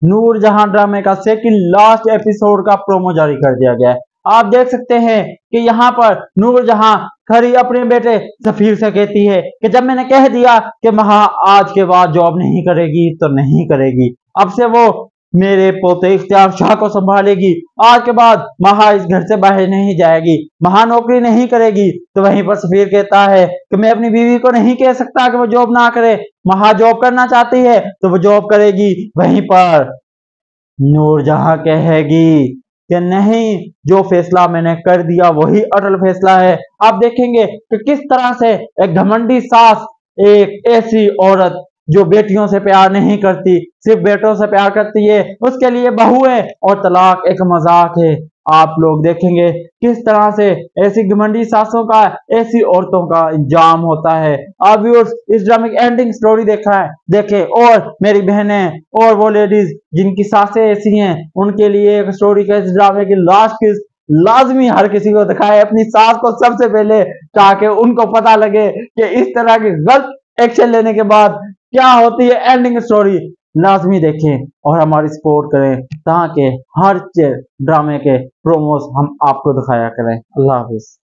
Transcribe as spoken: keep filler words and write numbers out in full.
नूर जहां ड्रामे का second last episode का प्रोमो जारी कर दिया गया है। आप देख सकते हैं कि यहाँ पर नूर जहां खड़ी अपने बेटे सफीर से कहती है कि जब मैंने कह दिया कि महा आज के बाद जॉब नहीं करेगी तो नहीं करेगी, अब से वो मेरे पोते इख्तियार शाह को संभालेगी। आज के बाद महा इस घर से बाहर नहीं जाएगी, महा नौकरी नहीं करेगी। तो वहीं पर सफीर कहता है कि मैं अपनी बीवी को नहीं कह सकता कि वो जॉब ना करे, महा जॉब करना चाहती है तो वो जॉब करेगी। वहीं पर नूर जहां कहेगी कि नहीं, जो फैसला मैंने कर दिया वही अटल फैसला है। आप देखेंगे कि किस तरह से एक घमंडी सास, एक ऐसी औरत जो बेटियों से प्यार नहीं करती, सिर्फ बेटों से प्यार करती है, उसके लिए बहू है और तलाक एक मजाक है। आप लोग देखेंगे किस तरह से ऐसी घमंडी सासों का, ऐसी औरतों का इंजाम होता है। आप व्यूअर्स इस ड्रामे की एंडिंग स्टोरी देखा है देखे, और मेरी बहनें और वो लेडीज जिनकी सासें ऐसी हैं उनके लिए एक स्टोरी का इस ड्रामे की लास्ट किस लाजमी हर किसी को दिखाए अपनी सास को सबसे पहले, ताकि उनको पता लगे कि इस तरह के गलत एक्शन लेने के बाद क्या होती है एंडिंग स्टोरी। लाजमी देखें और हमारी सपोर्ट करें ताकि हर ड्रामे के प्रोमोस हम आपको दिखाया करें। अल्लाह हाफिज।